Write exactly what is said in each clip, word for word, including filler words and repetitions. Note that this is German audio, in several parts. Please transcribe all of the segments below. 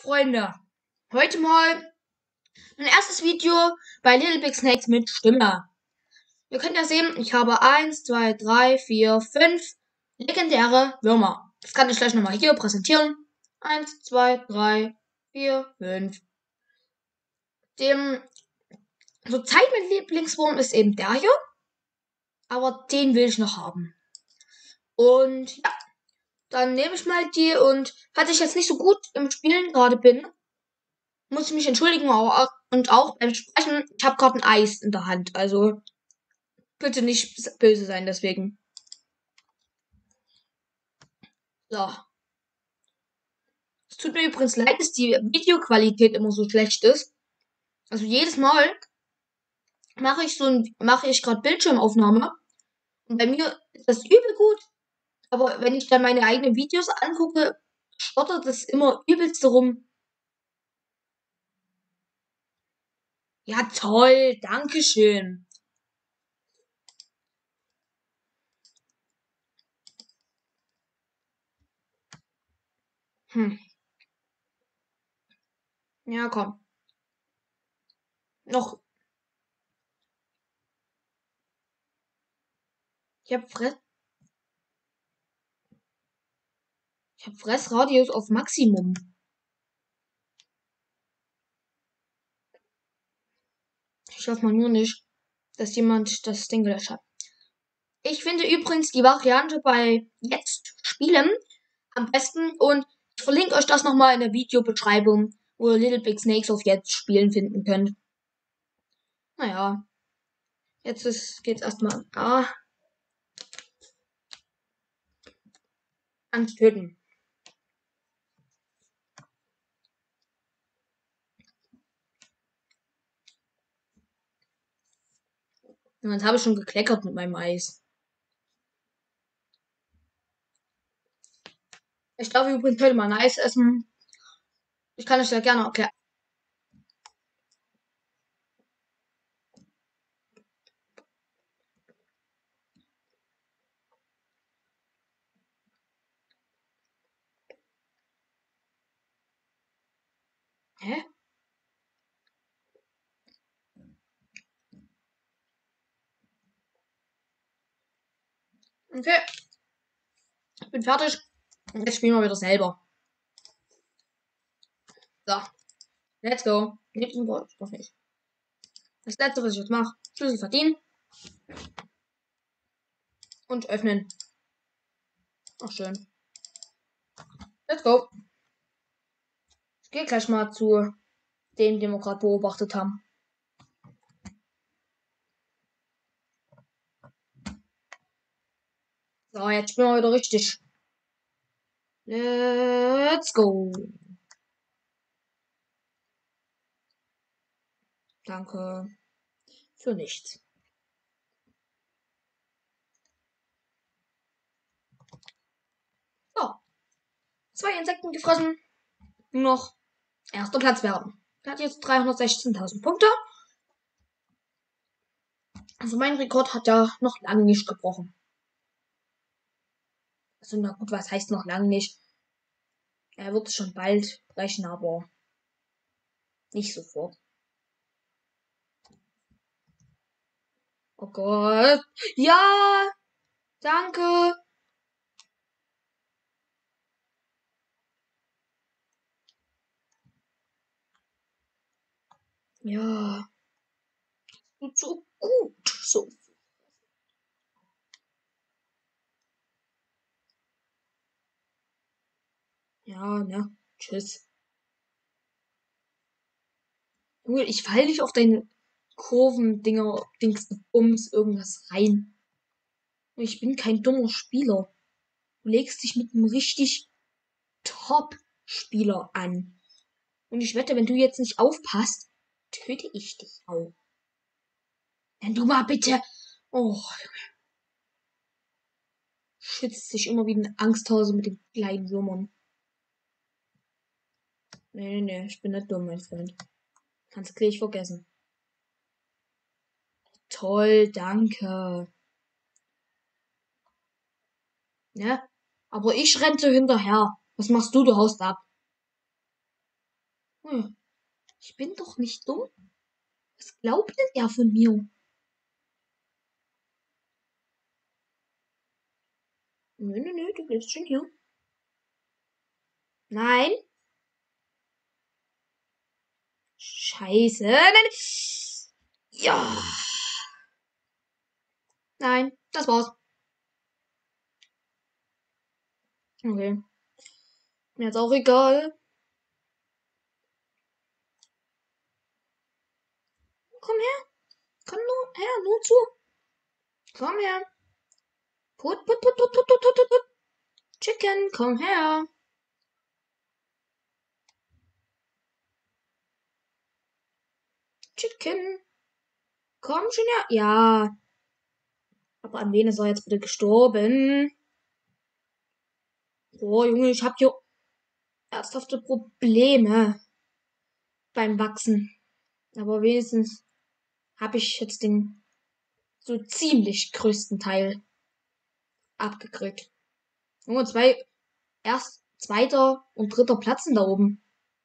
Freunde, heute mal mein erstes Video bei Little Big Snakes mit Stimme. Ihr könnt ja sehen, ich habe eins, zwei, drei, vier, fünf legendäre Würmer. Das kann ich gleich nochmal hier präsentieren. eins, zwei, drei, vier, fünf. Dem zurzeit mein Lieblingswurm ist eben der hier. Aber den will ich noch haben. Und ja, dann nehme ich mal die und falls ich jetzt nicht so gut im Spielen gerade bin, muss ich mich entschuldigen und auch beim Sprechen, ich habe gerade ein Eis in der Hand, also bitte nicht böse sein deswegen. So. Es tut mir übrigens leid, dass die Videoqualität immer so schlecht ist. Also jedes Mal mache ich so ein, mache ich gerade Bildschirmaufnahme und bei mir ist das übel gut, aber wenn ich dann meine eigenen Videos angucke, stottert es immer übelst rum. Ja toll, dankeschön. Hm. Ja, komm. Noch. Ich hab Fress. Ich hab Fressradius auf Maximum. Ich hoffe mal nur nicht, dass jemand das Ding gelöscht hat. Ich finde übrigens die Variante bei Jetzt spielen am besten und ich verlinke euch das nochmal in der Videobeschreibung, wo ihr Little Big Snakes auf Jetzt spielen finden könnt. Naja, jetzt ist, geht's erstmal ah, ans Töten. Und jetzt habe ich schon gekleckert mit meinem Eis. Ich darf übrigens heute mal ein Eis essen. Ich kann euch ja gerne erklären. Hä? Okay. Ich bin fertig. Und jetzt spielen wir wieder selber. So. Let's go. Nee, doch nicht. Das letzte, was ich jetzt mache. Schlüssel verdienen. Und öffnen. Ach, schön. Let's go. Ich gehe gleich mal zu dem, den wir gerade beobachtet haben. So, jetzt spielen wir wieder richtig. Let's go. Danke. Für nichts. So. Zwei Insekten gefressen. Nur noch erster Platz werden. Der hat jetzt dreihundertsechzehntausend Punkte. Also mein Rekord hat ja noch lange nicht gebrochen. Also na gut, was heißt noch lange nicht? Er wird es schon bald brechen, aber nicht sofort. Oh Gott. Ja. Danke. Ja. Tut so gut. So. Ja, ne. Tschüss. Junge, ich fall nicht auf deine Kurven-Dinger, Dings, Bums, irgendwas rein. Ich bin kein dummer Spieler. Du legst dich mit einem richtig Top-Spieler an. Und ich wette, wenn du jetzt nicht aufpasst, töte ich dich auch. Wenn du mal bitte. Oh. Schützt sich immer wie ein Angsthase mit den kleinen Würmern. Nee, nee, nee, ich bin nicht dumm, mein Freund. Kannst du gleich vergessen. Toll, danke. Ne? Aber ich renne hinterher. Was machst du? Du haust ab. Hm. Ich bin doch nicht dumm. Was glaubt denn er von mir? Nö, nö, nö, du bleibst schon hier. Nein. Scheiße. Nein. Ja. Nein, das war's. Okay. Mir jetzt auch egal. Komm her. Komm nur her, nur zu. Komm her. Put, put, put, put, put, put, put, put. Chicken, komm her. Chicken. Komm schon her. Ja. Aber an wen ist er jetzt bitte gestorben? Oh, Junge, ich hab hier ernsthafte Probleme beim Wachsen. Aber wenigstens habe ich jetzt den so ziemlich größten Teil abgekriegt. Junge, zwei, erst zweiter und dritter Platz sind da oben.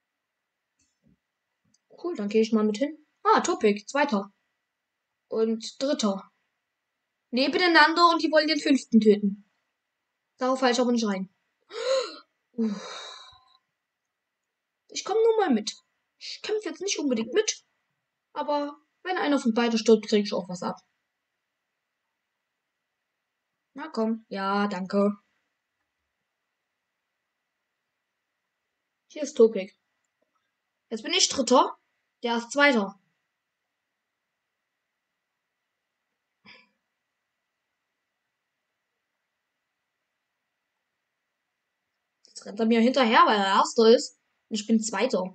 Cool, dann gehe ich mal mit hin. Ah, Topik, zweiter. Und dritter. Nebeneinander und die wollen den fünften töten. Darauf falle ich aber nicht rein. Ich komme nur mal mit. Ich kämpfe jetzt nicht unbedingt mit. Aber wenn einer von beiden stirbt, krieg ich auch was ab. Na komm. Ja, danke. Hier ist Topik. Jetzt bin ich Dritter. Der ist Zweiter. Jetzt rennt er mir hinterher, weil er Erster ist. Und ich bin Zweiter.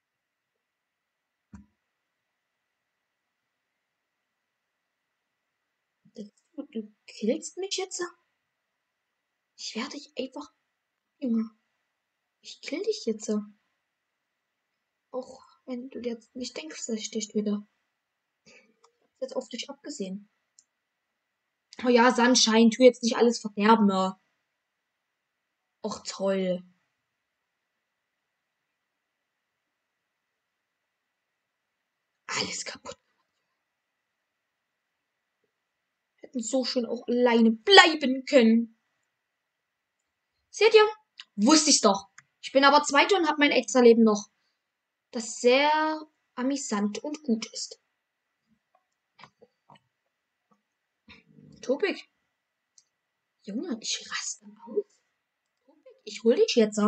Du, du killst mich jetzt? Ich werde dich einfach... Junge. Ich kill dich jetzt. Auch wenn du jetzt nicht denkst, dass ich dich wieder. Jetzt auf dich abgesehen. Oh ja, Sunshine, tu jetzt nicht alles verderben. Ne? Och toll. Alles kaputt. Hätten so schön auch alleine bleiben können. Seht ihr? Wusste ich's doch. Ich bin aber Zweiter und hab mein extra Leben noch. Das sehr amüsant und gut ist. Topik. Junge, ich raste aus. Topik, ich hol dich jetzt.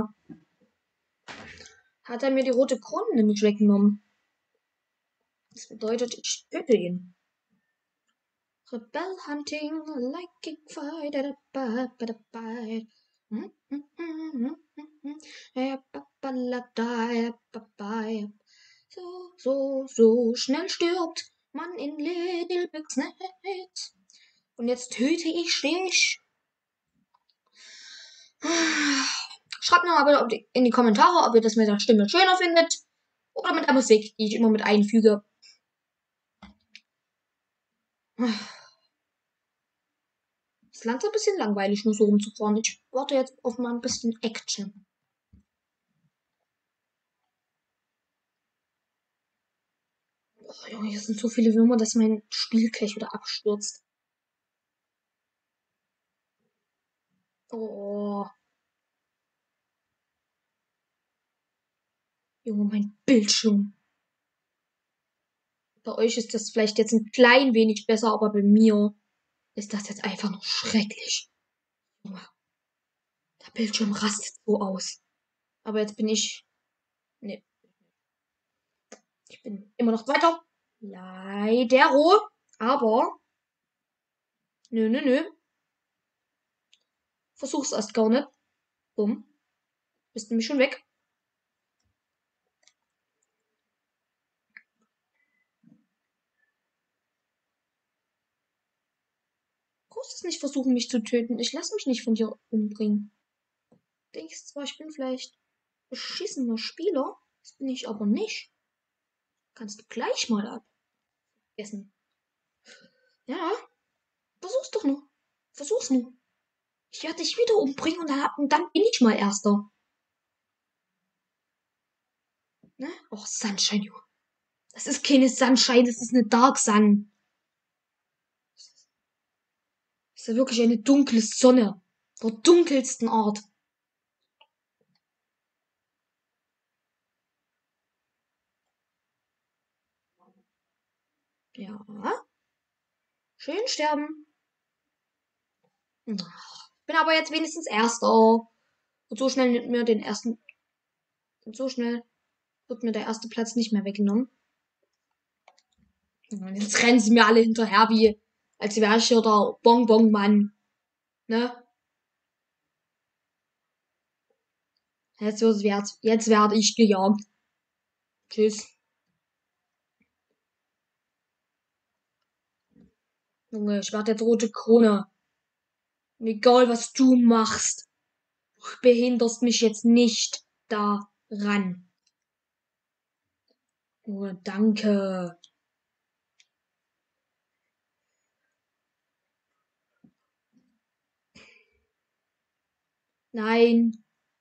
Hat er mir die rote Krone nämlich weggenommen. Das bedeutet, ich töte ihn. Rebel hunting, like a fight at a bite, but a bite. So, so, so schnell stirbt man in Little Big Snakes. Und jetzt töte ich dich. Schreibt mir mal bitte in die Kommentare, ob ihr das mit der Stimme schöner findet. Oder mit der Musik, die ich immer mit einfüge. Es ist langsam ein bisschen langweilig, nur so rumzufahren. Ich warte jetzt auf mal ein bisschen Action. Oh, Junge, hier sind so viele Würmer, dass mein Spiel gleich wieder abstürzt. Oh. Junge, mein Bildschirm. Bei euch ist das vielleicht jetzt ein klein wenig besser, aber bei mir ist das jetzt einfach nur schrecklich. Junge. Der Bildschirm rastet so aus. Aber jetzt bin ich. Nee. Ich bin immer noch weiter. Leider. Aber. Nö, nö, nö. Versuch's erst gar nicht. Bumm. Bist nämlich schon weg. Brauchst es nicht versuchen, mich zu töten. Ich lass mich nicht von dir umbringen. Denkst zwar, ich bin vielleicht beschissener Spieler. Das bin ich aber nicht. Kannst du gleich mal abgessen. Ja, versuch's doch nur. Versuch's nur. Ich werde dich wieder umbringen und dann, und dann bin ich mal Erster. Ne? Och, Sunshine, Junge. Das ist keine Sunshine, das ist eine Dark Sun. Das ist ja wirklich eine dunkle Sonne. Der dunkelsten Art. Ja. Schön sterben. Ach, bin aber jetzt wenigstens Erster. Und so schnell nimmt mir den ersten. Und so schnell wird mir der erste Platz nicht mehr weggenommen. Und jetzt rennen sie mir alle hinterher, wie als wäre ich hier der Bonbon-Mann. Ne? Jetzt, wird's, jetzt werde ich gejagt. Tschüss. Junge, ich werde jetzt rote Krone. Und egal, was du machst, du behinderst mich jetzt nicht daran. Oh, danke. Nein.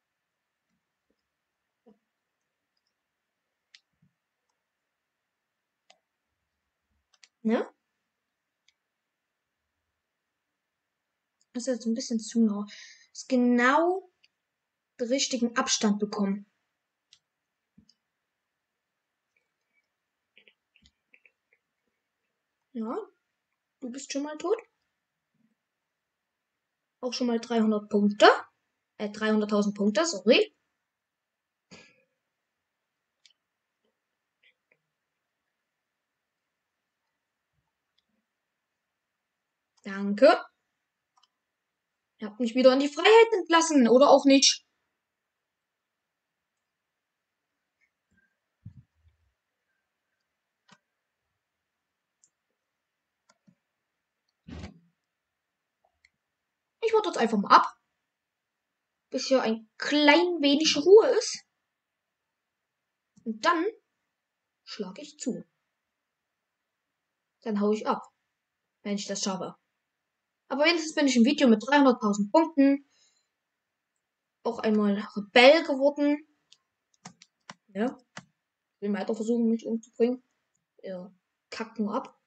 Ne? Das ist jetzt ein bisschen zu nah. Ist genau den richtigen Abstand bekommen. Ja, du bist schon mal tot. Auch schon mal dreihundert Punkte. Äh, dreihunderttausend Punkte, sorry. Danke. Ihr habt mich wieder in die Freiheit entlassen, oder auch nicht. Ich warte jetzt einfach mal ab, bis hier ein klein wenig Ruhe ist. Und dann schlage ich zu. Dann hau ich ab, wenn ich das schaffe. Aber wenigstens bin ich im Video mit dreihunderttausend Punkten auch einmal Rebell geworden. Ja. Ich will weiter versuchen, mich umzubringen. Ihr kackt nur ab.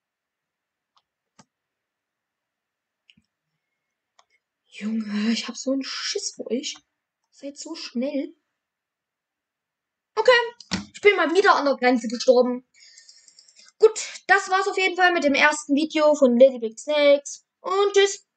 Junge, ich hab so einen Schiss vor euch. Seid so schnell. Okay, ich bin mal wieder an der Grenze gestorben. Gut, das war's auf jeden Fall mit dem ersten Video von Little Big Snakes. Und tschüss.